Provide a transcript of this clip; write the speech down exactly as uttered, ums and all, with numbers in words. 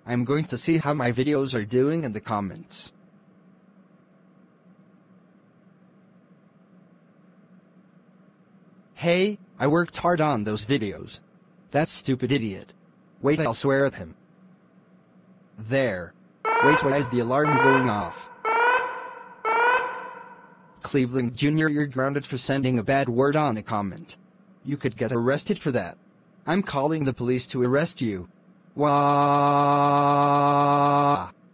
I'm going to see how my videos are doing in the comments. Hey, I worked hard on those videos. That stupid idiot. Wait, I'll swear at him. There. Wait, why is the alarm going off? Cleveland Junior, you're grounded for sending a bad word on a comment. You could get arrested for that. I'm calling the police to arrest you. Wah.